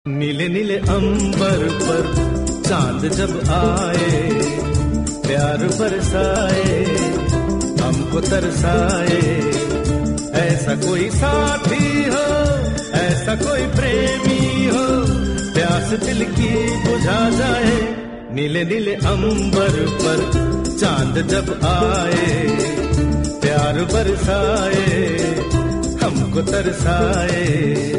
नीले नीले अंबर पर चांद जब आए, प्यार बरसाए, हमको तरसाए। ऐसा कोई साथी हो, ऐसा कोई प्रेमी हो, प्यास दिल की बुझा जाए। नीले नीले अंबर पर चांद जब आए, प्यार बरसाए, हमको तरसाए।